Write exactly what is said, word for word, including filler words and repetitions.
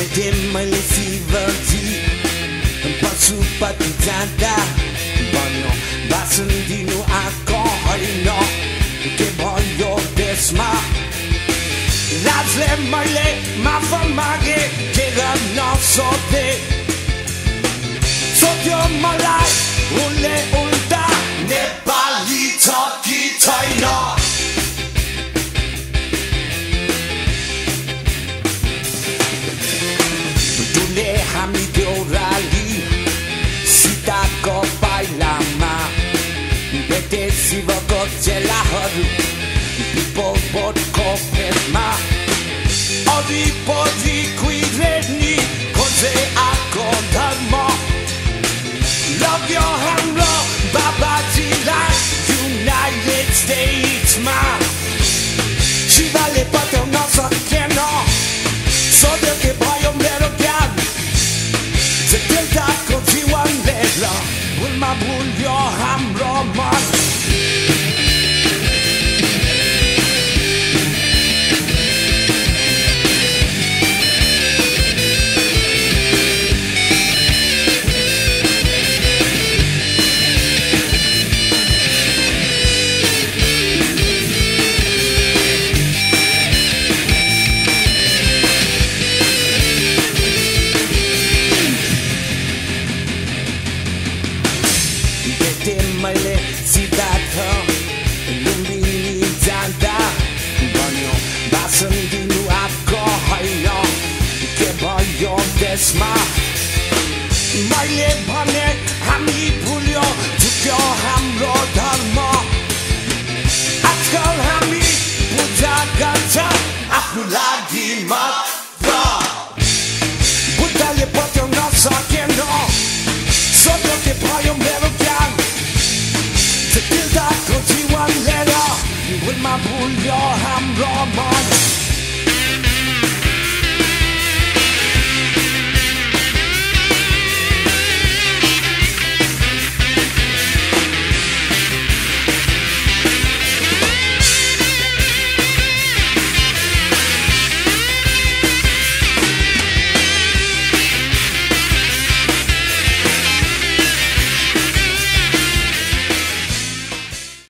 भेटे मैले शिवजी पशुपति जाँदा भन्यो भाषण दिनु आएको होइन के भयो देशमा राजले मैले माफ मागे के गर्न सोधे सोध्यो मलाई उनले उल्टा नेपाली छ कि छैन डुले हामी देउराली सीताको पाइलामा भेटे शिवको चेलाहरू people भोटको फेदमा वरिपरि कुहिरे नि खोजे आएको धर्म लग्यो हाम्रो बाबाजीलाई युनाइटेड स्टेट्समा शिवले बताउन सकेन सोध्यो के भयो मेरो ज्ञान जटिलताको जीवन लिएर भुलमा भुल्यो हाम्रो मन मैले सिद्धार्थ लुम्बिनी जाँदा भन्यो भाषण दिनु आएको होइन के भयो देशमा मैले भने हामी भुल्यो झुक्यो हाम्रो धर्म आजकल हामी पूजा गर्छ आफ्नो लागि मात्र बुद्धले बताउन सकेन सोध्यो के भयो मेरो ज्ञान जटिलताको जीवन लिएर भुलमा भुल्यो हाम्रो मन